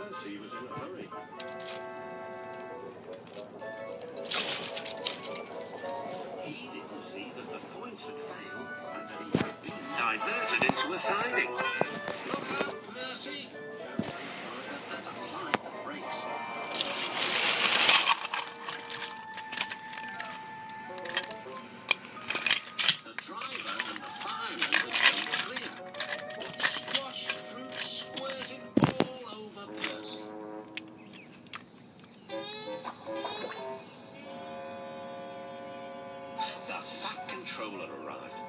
Percy was in a hurry. He didn't see that the points had failed and that he had been diverted into a siding. Look out, Percy! And applied the brakes. The driver and the fireman had gone clear. Squashed fruit squirted all over Percy. The Fat Controller arrived.